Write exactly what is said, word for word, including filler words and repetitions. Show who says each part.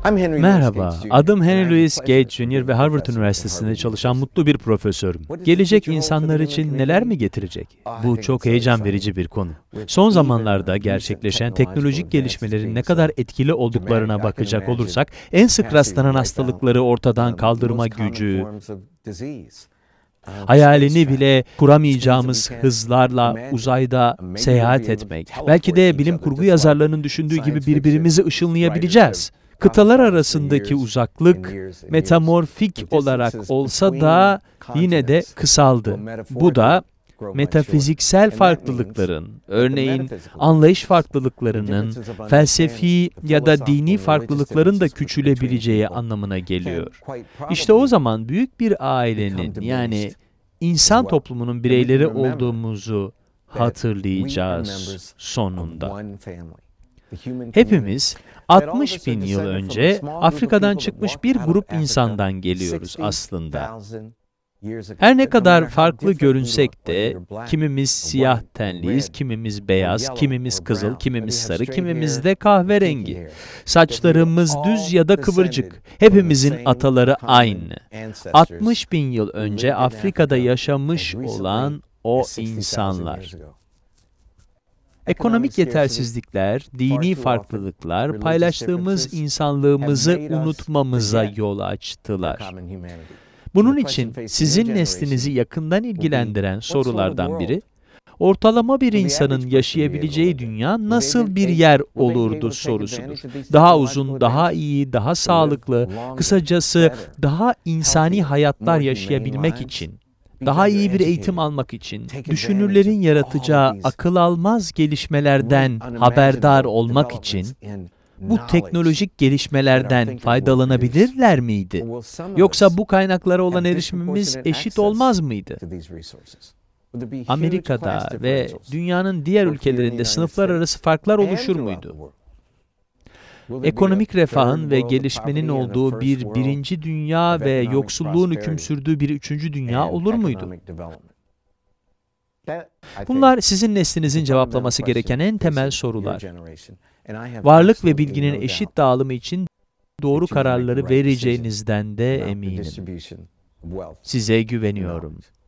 Speaker 1: Merhaba, adım Henry Louis Gates Junior ve Harvard Üniversitesi'nde çalışan mutlu bir profesörüm. Gelecek insanlar için neler mi getirecek? Bu çok heyecan verici bir konu. Son zamanlarda gerçekleşen teknolojik gelişmelerin ne kadar etkili olduklarına bakacak olursak, en sık rastlanan hastalıkları ortadan kaldırma gücü, hayalini bile kuramayacağımız hızlarla uzayda seyahat etmek, belki de bilim kurgu yazarlarının düşündüğü gibi birbirimizi ışınlayabileceğiz. Kıtalar arasındaki uzaklık metamorfik olarak olsa da yine de kısaldı. Bu da metafiziksel farklılıkların, örneğin anlayış farklılıklarının, felsefi ya da dini farklılıkların da küçülebileceği anlamına geliyor. İşte o zaman büyük bir ailenin, yani insan toplumunun bireyleri olduğumuzu hatırlayacağız sonunda. Hepimiz altmış bin yıl önce Afrika'dan çıkmış bir grup insandan geliyoruz aslında. Her ne kadar farklı görünsek de, kimimiz siyah tenliyiz, kimimiz beyaz, kimimiz kızıl, kimimiz sarı, kimimiz de kahverengi. Saçlarımız düz ya da kıvırcık. Hepimizin ataları aynı. altmış bin yıl önce Afrika'da yaşamış olan o insanlar. Ekonomik yetersizlikler, dini farklılıklar, paylaştığımız insanlığımızı unutmamıza yol açtılar. Bunun için sizin neslinizi yakından ilgilendiren sorulardan biri, ortalama bir insanın yaşayabileceği dünya nasıl bir yer olurdu sorusudur. Daha uzun, daha iyi, daha sağlıklı, kısacası daha insani hayatlar yaşayabilmek için, daha iyi bir eğitim almak için, düşünürlerin yaratacağı akıl almaz gelişmelerden haberdar olmak için, bu teknolojik gelişmelerden faydalanabilirler miydi? Yoksa bu kaynaklara olan erişimimiz eşit olmaz mıydı? Amerika'da ve dünyanın diğer ülkelerinde sınıflar arası farklar oluşur muydu? Ekonomik refahın ve gelişmenin olduğu bir birinci dünya ve yoksulluğun hüküm sürdüğü bir üçüncü dünya olur muydu? Bunlar sizin neslinizin cevaplaması gereken en temel sorular. Varlık ve bilginin eşit dağılımı için doğru kararları vereceğinizden de eminim. Size güveniyorum.